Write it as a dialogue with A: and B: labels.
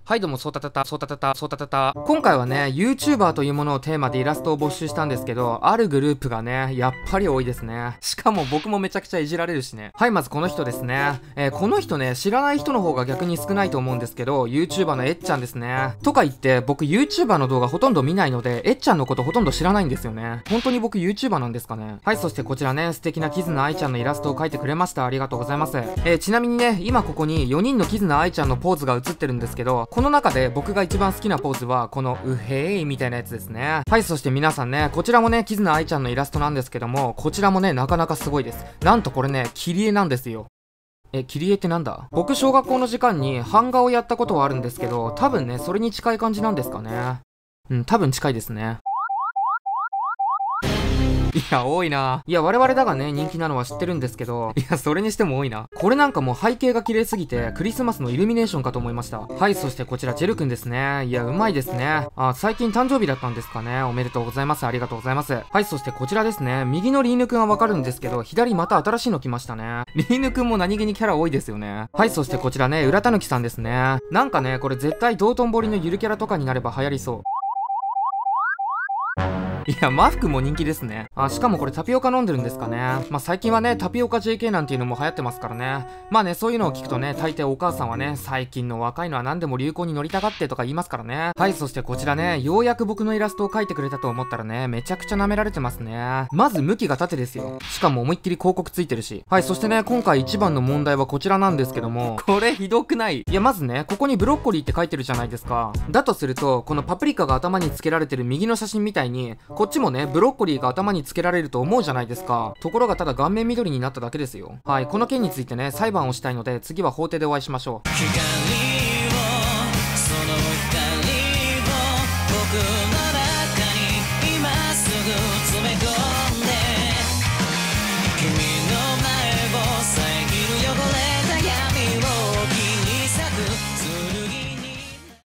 A: はいどうも、そうたたた、そうたたた、そうたたた。今回はね、YouTuber というものをテーマでイラストを募集したんですけど、あるグループがね、やっぱり多いですね。しかも僕もめちゃくちゃいじられるしね。はい、まずこの人ですね。この人ね、知らない人の方が逆に少ないと思うんですけど、YouTuber のえっちゃんですね。とか言って、僕 YouTuber の動画ほとんど見ないので、えっちゃんのことほとんど知らないんですよね。本当に僕 YouTuber なんですかね。はい、そしてこちらね、素敵なキズナアイちゃんのイラストを描いてくれました。ありがとうございます。ちなみにね、今ここに4人のキズナアイちゃんのポーズが映ってるんですけど、この中で僕が一番好きなポーズは、このうへーいみたいなやつですね。はい、そして皆さんね、こちらもね、キズナアイちゃんのイラストなんですけども、こちらもね、なかなかすごいです。なんとこれね、切り絵なんですよ。切り絵ってなんだ？僕小学校の時間に版画をやったことはあるんですけど、多分ね、それに近い感じなんですかね。多分近いですね。いや、多いな。いや、我々だがね、人気なのは知ってるんですけど、いや、それにしても多いな。これなんかもう背景が綺麗すぎて、クリスマスのイルミネーションかと思いました。はい、そしてこちら、ジェルくんですね。いや、うまいですね。最近誕生日だったんですかね。おめでとうございます。ありがとうございます。はい、そしてこちらですね。右のリーヌくんはわかるんですけど、左また新しいの来ましたね。リーヌくんも何気にキャラ多いですよね。はい、そしてこちらね、浦田ぬきさんですね。なんかね、これ絶対道頓堀のゆるキャラとかになれば流行りそう。いや、マフクも人気ですね。しかもこれタピオカ飲んでるんですかね。最近はね、タピオカ JK なんていうのも流行ってますからね。そういうのを聞くとね、大抵お母さんはね、最近の若いのは何でも流行に乗りたがってとか言いますからね。はい、そしてこちらね、ようやく僕のイラストを描いてくれたと思ったらね、めちゃくちゃ舐められてますね。まず向きが縦ですよ。しかも思いっきり広告ついてるし。はい、そしてね、今回一番の問題はこちらなんですけども、これひどくない？いや、まずね、ここにブロッコリーって書いてるじゃないですか。だとすると、このパプリカが頭につけられてる右の写真みたいに、こっちもね、ブロッコリーが頭につけられると思うじゃないですか。ところがただ顔面緑になっただけですよ。はい、この件についてね、裁判をしたいので、次は法廷でお会いしましょう。